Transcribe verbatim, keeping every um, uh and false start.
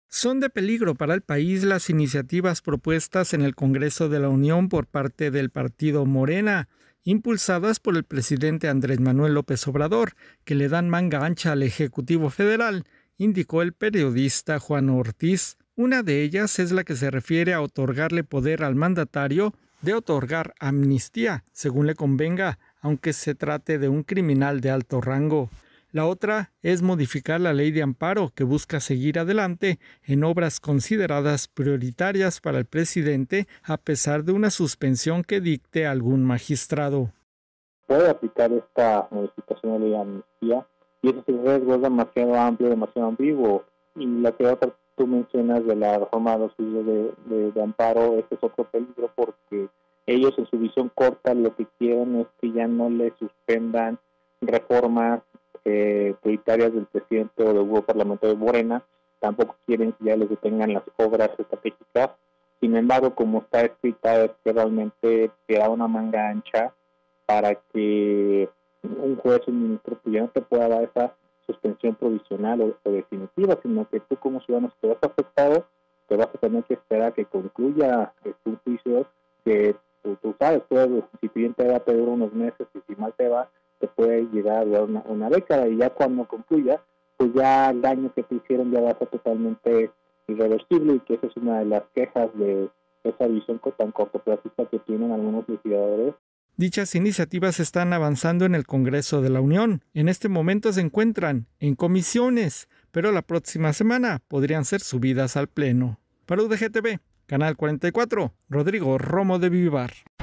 Son de peligro para el país las iniciativas propuestas en el Congreso de la Unión por parte del partido Morena, impulsadas por el presidente Andrés Manuel López Obrador, que le dan manga ancha al Ejecutivo Federal, indicó el periodista Juan Ortiz. Una de ellas es la que se refiere a otorgarle poder al mandatario de otorgar amnistía, según le convenga, aunque se trate de un criminal de alto rango. La otra es modificar la ley de amparo, que busca seguir adelante en obras consideradas prioritarias para el presidente, a pesar de una suspensión que dicte algún magistrado. Puede aplicar esta modificación de la ley de amnistía, y ese riesgo es demasiado amplio, demasiado ambiguo. Y la que otra tú mencionas de la reforma de los juicios de, de, de amparo, este es otro peligro, porque ellos en su visión corta lo que quieren es que ya no le suspendan reformas Eh, prioritarias del presidente o del grupo parlamentario de Morena. Tampoco quieren que ya les detengan las obras estratégicas. Sin embargo, como está escrita, es que realmente te da una manga ancha para que un juez o un ministro pues ya no te pueda dar esa suspensión provisional o, o definitiva, sino que tú como ciudadano, si te vas afectado, te vas a tener que esperar a que concluya un juicio que tú, tú sabes, tú, si bien te va a pedir unos meses y si mal te va, te puede llegar a durar una, una década, y ya cuando concluya, pues ya el daño que te hicieron ya va a ser totalmente irreversible, y que esa es una de las quejas de esa visión tan cortoplacista que tienen algunos legisladores. Dichas iniciativas están avanzando en el Congreso de la Unión. En este momento se encuentran en comisiones, pero la próxima semana podrían ser subidas al Pleno. Para U D G T V, Canal cuarenta y cuatro, Rodrigo Romo de Vivar.